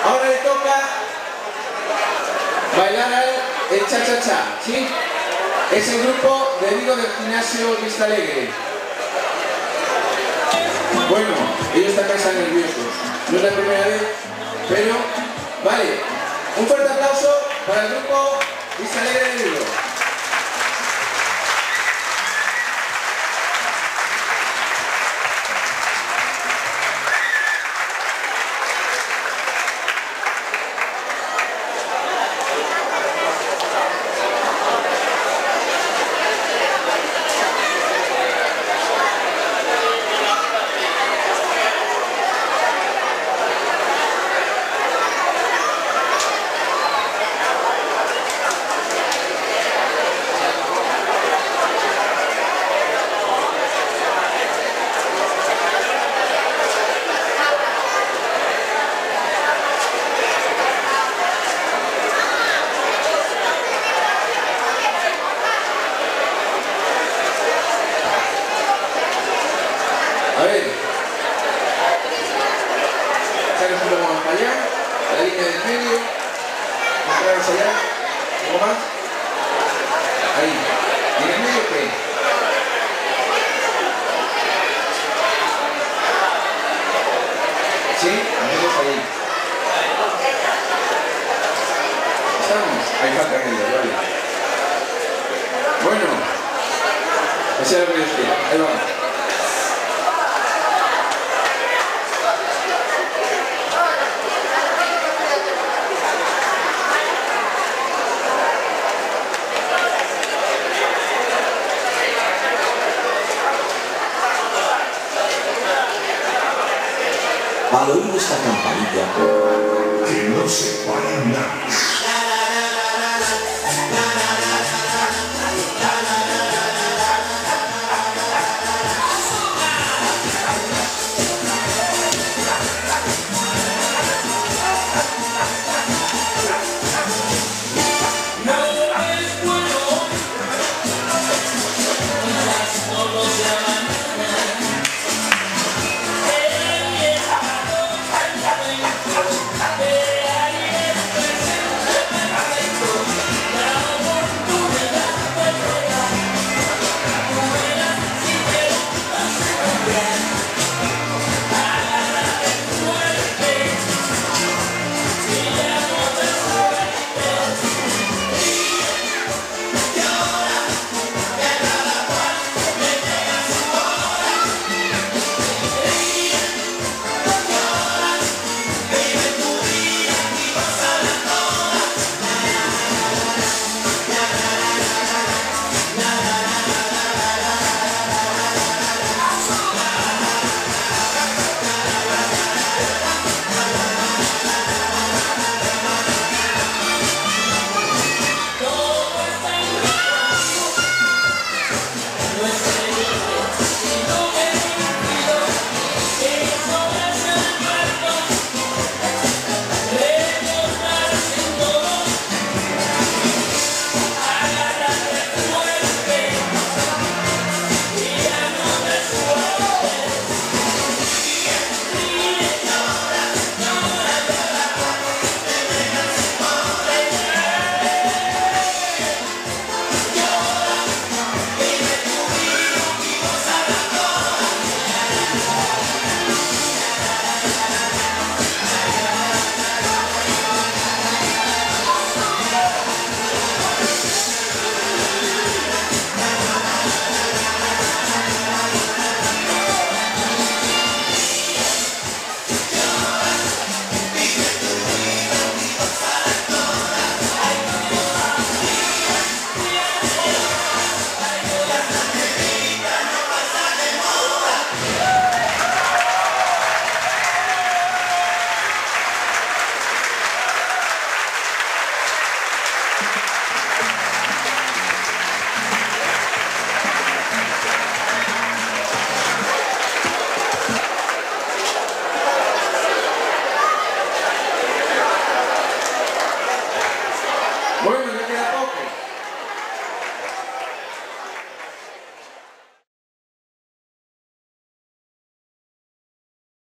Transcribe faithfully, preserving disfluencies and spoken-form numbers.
Ahora le toca bailar el cha-cha-cha, ¿sí? Es el grupo de Vigo del gimnasio Vista Alegre. Bueno, ellos también están nerviosos. No es la primera vez, pero vale. Un fuerte aplauso para el grupo Vista Alegre de Vigo. A ver, sacaros un poco más para allá, la línea del medio, mostraros allá, un poco más, ahí, ¿y en el medio qué? Sí, hacemos ahí. ¿Estamos? Ahí faltan ellos, vale. Bueno, ese es lo que yo quiero, ahí vamos. Al oír esta campanilla, que no se pare nadie.